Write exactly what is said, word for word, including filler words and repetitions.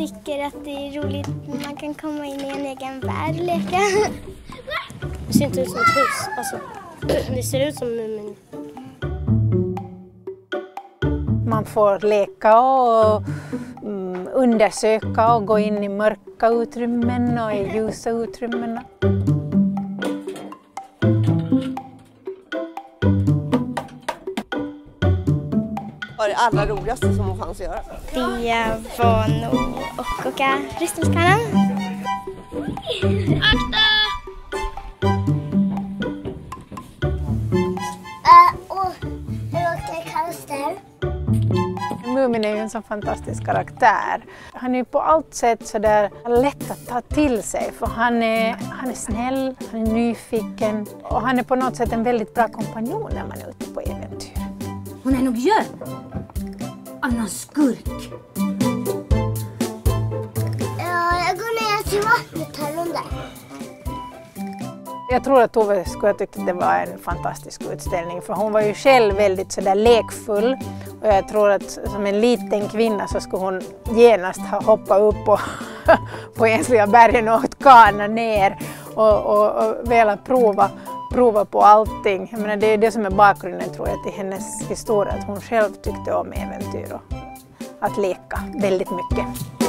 tycker att det är roligt att man kan komma in i en egen värld och leka. Det ser inte ut som ett hus. Alltså, det ser ut som Mumin. Man får leka och mm, undersöka och gå in i mörka utrymmen och i ljusa utrymmen. Vad är det allra roligaste som hon fanns att göra? Det var nog att åka rustningskanan. Akta! Uh, och åka karussell. Mumin är ju en så fantastisk karaktär. Han är på allt sätt så där lätt att ta till sig, för han är, han är snäll, han är nyfiken och han är på något sätt en väldigt bra kompanjon när man är ute på äventyr. Hon är nog gömd av någon skurk. Ja, jag går ner till vattnet här under. Jag tror att Tove skulle ha tyckt att det var en fantastisk utställning, för hon var ju själv väldigt så där lekfull. Och jag tror att som en liten kvinna så skulle hon genast ha hoppat upp på, på ensliga bergen och åkt kana ner och, och, och velat prova, prova på allting. Jag menar, det är det som är bakgrunden, tror jag, till hennes historia, att hon själv tyckte om äventyr och att leka väldigt mycket.